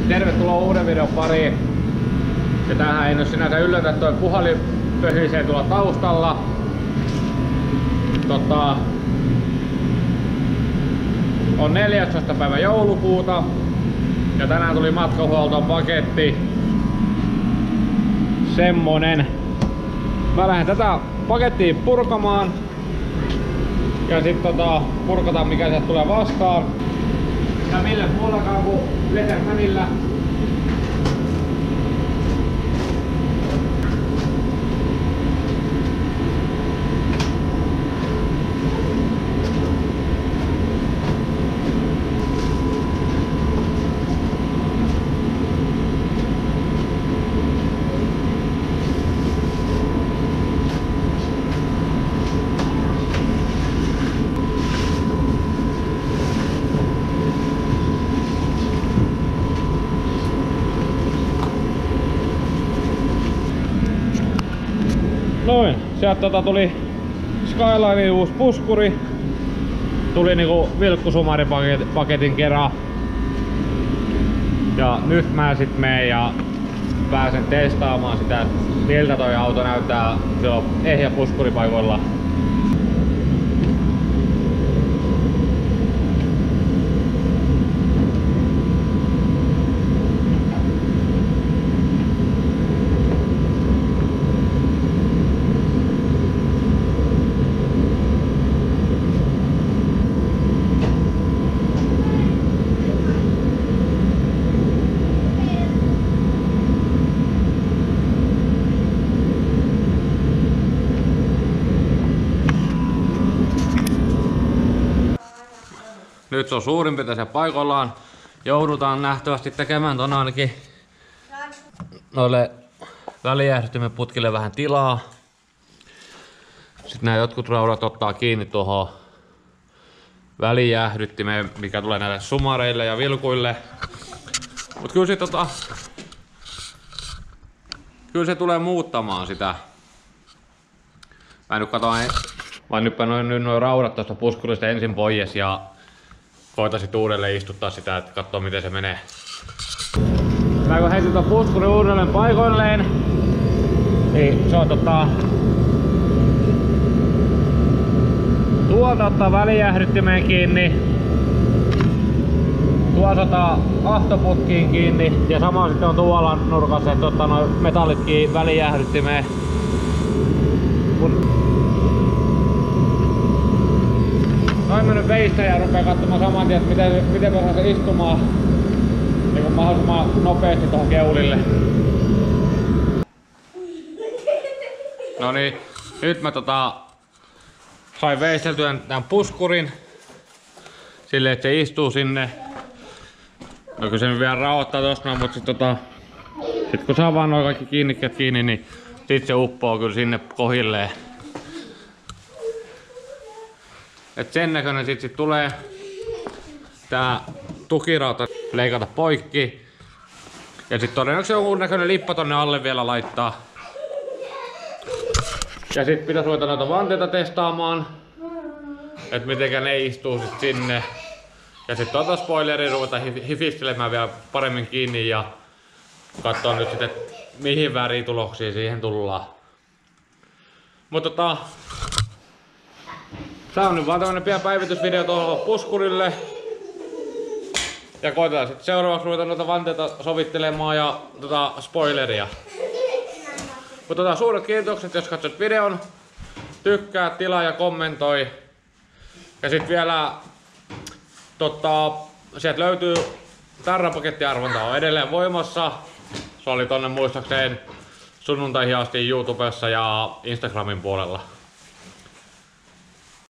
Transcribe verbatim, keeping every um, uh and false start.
Tervetuloa uuden videon pariin. Ja tämähän ei nyt sinänsä yllätä, toi puhalin pöhisee tuolla taustalla. Tota, on neljästoista päivä joulukuuta ja tänään tuli matkahuoltoon paketti. Semmonen. Mä lähden tätä pakettia purkamaan ja sit tota, purkataan mikä sieltä tulee vastaan. Ja millä muullakaan kuin Lettermanilla. Noin, sieltä tota tuli Skylinein uusi puskuri. Tuli niinku vilkkusumaripaketin kerran. Ja nyt mä sit menen ja pääsen testaamaan sitä, miltä toi auto näyttää silloin ehjä puskuripaikoilla. Nyt se on suurin piirtein paikoillaan. Joudutaan nähtävästi tekemään ton ainakin noille välijäähdyttimen putkille vähän tilaa. Sitten nämä jotkut raudat ottaa kiinni tuohon välijäähdyttimeen, mikä tulee näille sumareille ja vilkuille. Mut kyllä se, tota, kyllä se tulee muuttamaan sitä. Mä nyt katoin, vaan nyt noin, nyt noin raudat tuosta puskurista ensin pois ja koitaisin uudelleen istuttaa sitä, että katsoo miten se menee. Mä kun heitin ton puskurin uudelleen paikoilleen, niin se on tota... Tuolta ottaa välijäähdyttimeen kiinni. Tuossa ottaa ahtoputkiin kiinni ja sama sitten on tuolla nurkassa, että ottaa noin metallit kiinni välijäähdyttimeen. Kun noin mä nyt veistän ja rupean katsomaan saman tien, että miten, miten mä saan se istumaan niin mahdollisimman nopeasti tuohon keulille. No niin, nyt mä tota, sain veisteltyä tämän puskurin silleen, että se istuu sinne. No kyllä se nyt vielä rauhoittaa tosta, mutta sit, tota, sit kun saa vaan noin kaikki kiinnikkeet kiinni, niin sit se uppoo kyllä sinne kohilleen. Et sen näköinen sit, sit tulee tää tukirauta leikata poikki. Ja sit todennäköisesti jonkun näköinen lippa tonne alle vielä laittaa. Ja sit pitäis ruveta noita vanteita testaamaan. Et mitenkä ne istuu sit sinne. Ja sit tota spoileria ruveta hifistelemään vielä paremmin kiinni ja katsoa nyt sit, et mihin värituloksiin siihen tullaan. Mutta tota, tää on nyt vaan tämmönen pieni päivitysvideo tuohon puskurille. Ja koitetaan sitten seuraavaksi ruveta noita vanteita sovittelemaan ja tota spoileria. Mutta tota, suuret kiitokset jos katsot videon. Tykkää, tilaa ja kommentoi. Ja sit vielä tota, sieltä löytyy tarrapakettiarvonta on edelleen voimassa. Se oli tonne muistaakseni sunnuntaihin asti YouTubessa ja Instagramin puolella.